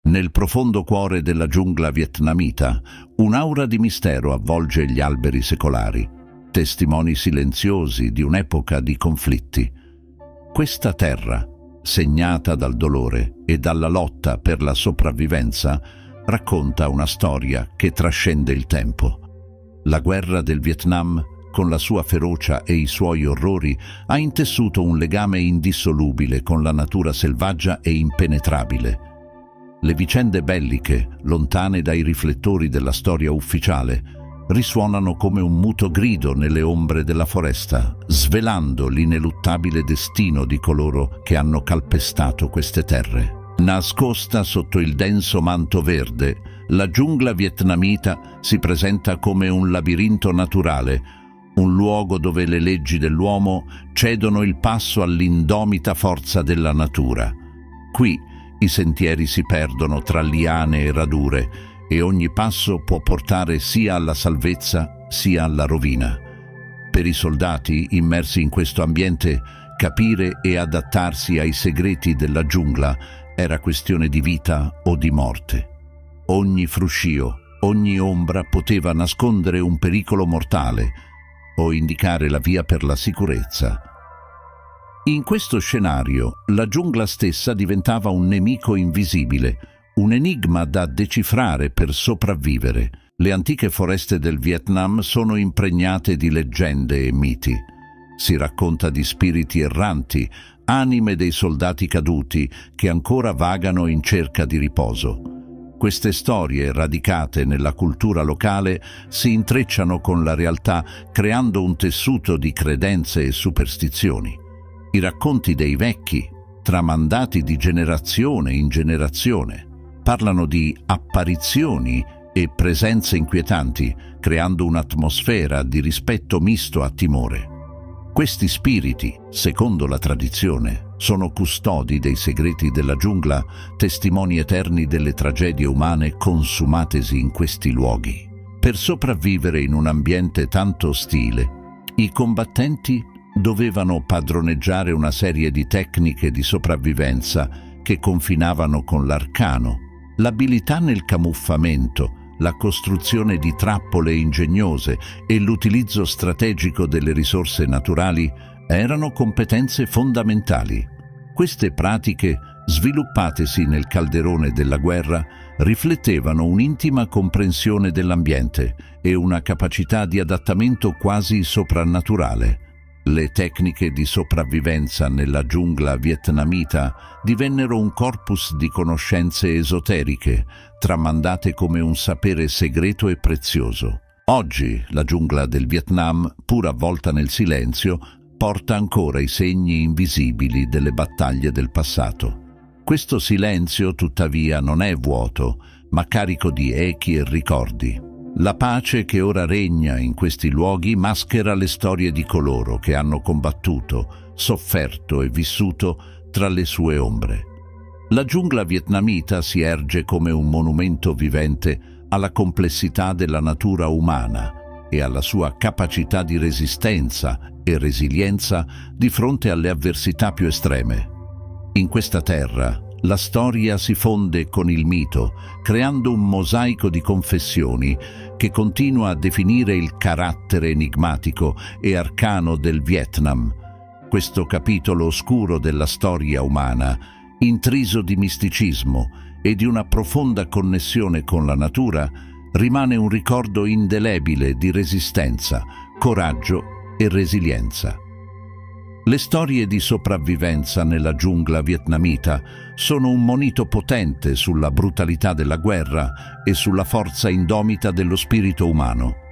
Nel profondo cuore della giungla vietnamita, un'aura di mistero avvolge gli alberi secolari, testimoni silenziosi di un'epoca di conflitti. Questa terra, segnata dal dolore e dalla lotta per la sopravvivenza, racconta una storia che trascende il tempo. La guerra del Vietnam, con la sua ferocia e i suoi orrori, ha intessuto un legame indissolubile con la natura selvaggia e impenetrabile. Le vicende belliche, lontane dai riflettori della storia ufficiale, risuonano come un muto grido nelle ombre della foresta, svelando l'ineluttabile destino di coloro che hanno calpestato queste terre. Nascosta sotto il denso manto verde, la giungla vietnamita si presenta come un labirinto naturale, un luogo dove le leggi dell'uomo cedono il passo all'indomita forza della natura. Qui i sentieri si perdono tra liane e radure e ogni passo può portare sia alla salvezza sia alla rovina. Per i soldati immersi in questo ambiente, capire e adattarsi ai segreti della giungla era questione di vita o di morte. Ogni fruscio, ogni ombra poteva nascondere un pericolo mortale o indicare la via per la sicurezza. In questo scenario, la giungla stessa diventava un nemico invisibile, un enigma da decifrare per sopravvivere. Le antiche foreste del Vietnam sono impregnate di leggende e miti. Si racconta di spiriti erranti, anime dei soldati caduti che ancora vagano in cerca di riposo. Queste storie, radicate nella cultura locale, si intrecciano con la realtà, creando un tessuto di credenze e superstizioni. I racconti dei vecchi, tramandati di generazione in generazione, parlano di apparizioni e presenze inquietanti, creando un'atmosfera di rispetto misto a timore. Questi spiriti, secondo la tradizione, sono custodi dei segreti della giungla, testimoni eterni delle tragedie umane consumatesi in questi luoghi. Per sopravvivere in un ambiente tanto ostile, i combattenti dovevano padroneggiare una serie di tecniche di sopravvivenza che confinavano con l'arcano. L'abilità nel camuffamento, la costruzione di trappole ingegnose e l'utilizzo strategico delle risorse naturali erano competenze fondamentali. Queste pratiche, sviluppatesi nel calderone della guerra, riflettevano un'intima comprensione dell'ambiente e una capacità di adattamento quasi soprannaturale. Le tecniche di sopravvivenza nella giungla vietnamita divennero un corpus di conoscenze esoteriche, tramandate come un sapere segreto e prezioso. Oggi la giungla del Vietnam, pur avvolta nel silenzio, porta ancora i segni invisibili delle battaglie del passato. Questo silenzio, tuttavia, non è vuoto, ma carico di echi e ricordi. La pace che ora regna in questi luoghi maschera le storie di coloro che hanno combattuto, sofferto e vissuto tra le sue ombre. La giungla vietnamita si erge come un monumento vivente alla complessità della natura umana e alla sua capacità di resistenza e resilienza di fronte alle avversità più estreme. In questa terra, la storia si fonde con il mito, creando un mosaico di confessioni che continua a definire il carattere enigmatico e arcano del Vietnam. Questo capitolo oscuro della storia umana, intriso di misticismo e di una profonda connessione con la natura, rimane un ricordo indelebile di resistenza, coraggio e resilienza. Le storie di sopravvivenza nella giungla vietnamita sono un monito potente sulla brutalità della guerra e sulla forza indomita dello spirito umano.